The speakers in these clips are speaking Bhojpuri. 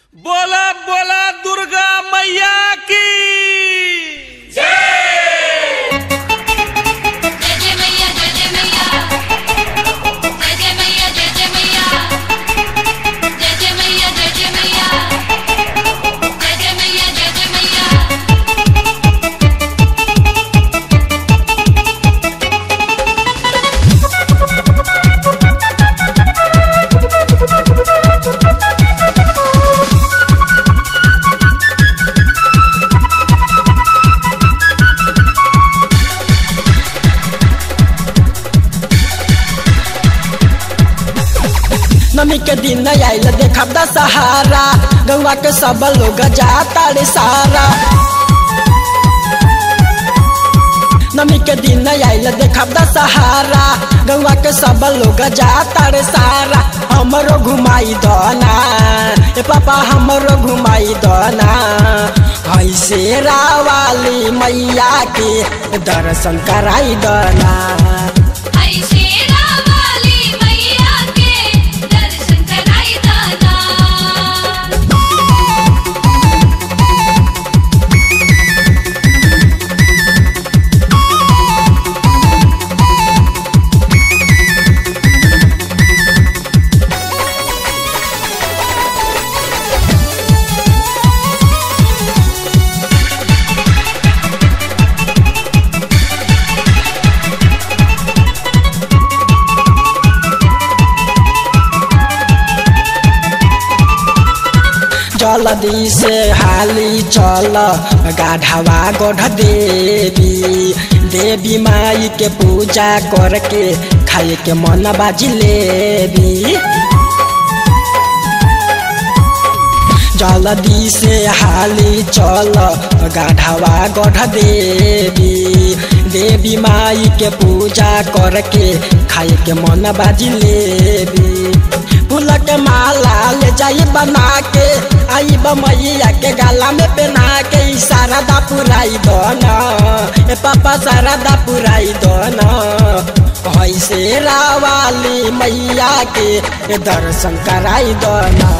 बोला बोला दुर्गा मैया की नमी के दिन आइल देखब दशहरा गौवा के सब लोग जाता रे सारा। नमी के दिन आइल देखब दशहरा गौवा के सब लोग जाता रे सारा। हमरो घुमाई दना ए पापा हमरो घुमाई दना ऐसे रावाली मैया के दर्शन कराई दना। जल्दी से हाली चल गाढ़वा गढ़ देवी देवी माई के पूजा करके खाए के मन बाजिलेबी। जल्दी से हाली चल गाढ़वा गढ़ देवी देवी माई के पूजा करके खाए के मन बाजिलेबी। फूल के माला ले जाई बना के आई मैया के गाला में पहना के शारदा पुराई दोना ए पापा शारदा पुराई दोना ऐसे रावाली मैया के दर्शन कराई दोना।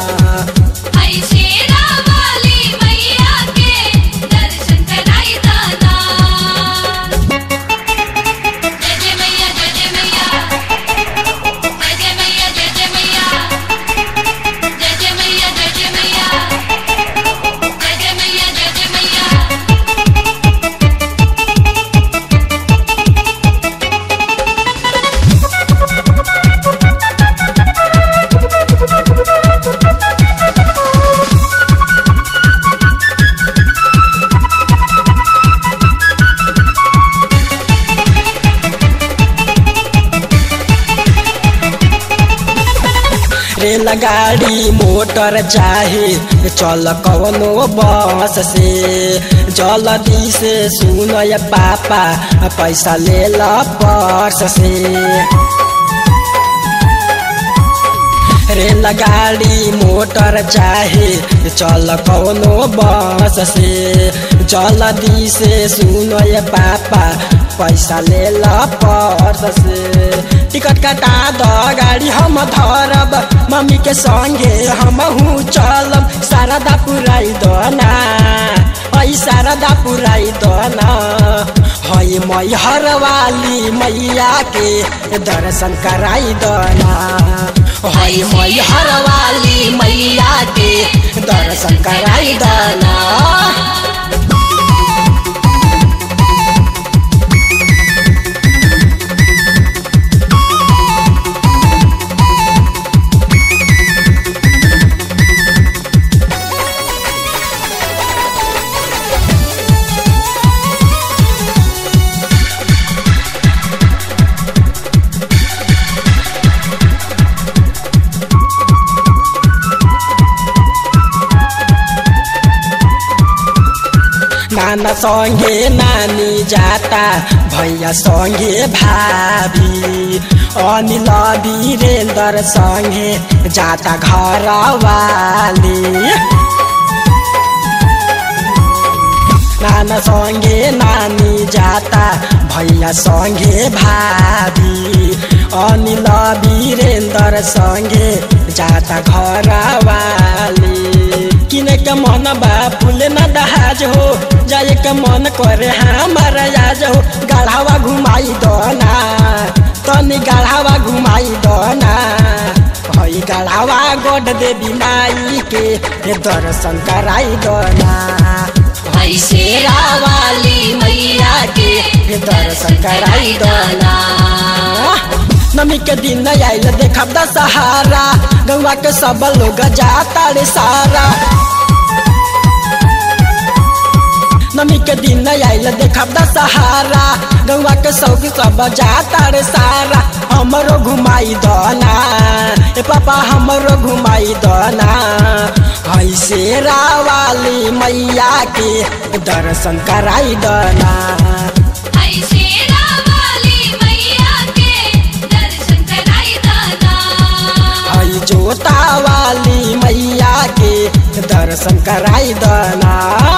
रेलगाड़ी मोटर चाहे चल कवनो बस से जल्दी से सुन ये पापा पैसा ले ला पर्स से। रेलगाड़ी मोटर चाहे चल कवनो बस से जल्दी से सुन ये पापा पैसा ले ला पर्स से। टिकट कटा द गाड़ी हम धरब मम्मी के संगे हमहू चलब शारदा पुराई दना ऐ शारदा पुराई दना हई मैहर वाली मैया के दर्शन कराई दना हई मैहर वाली मैया के दर्शन कराई दना। नाना संगे नानी जाता भैया संगे भाभी अनिल वीरेंद्र संगे जाता घर वाली। नाना संगे नानी जाता भैया संगे भाभी अनिल वीरेंद्र संगे जाता घर वाली। के मन बा फूले न दहाज हो, जाए के मन करे हमारा आज हो। गढ़ावा घुमाई दना तनी गढ़ावा घुमाई दना, हई गढ़ावा गढ़ देवी माई के दर्शन कराई दना, हई शेरा वाली मैया के दर्शन कराई दना। नमी के दिन आइल देखब दशहरा, गंगा के सब लोग जाता रे सारा। नमी के दिन आइल देखब दशहरा, गंगा के सब जाता रे सारा। हमरो घुमाई दना ए पापा हमरो घुमाई दना, हई शेरा वाली मैया के दर्शन कराई दना, हई शेरा वाली मैया के दर्शन कराई दना। हई जोता वाली मैया के दर्शन कराई दना।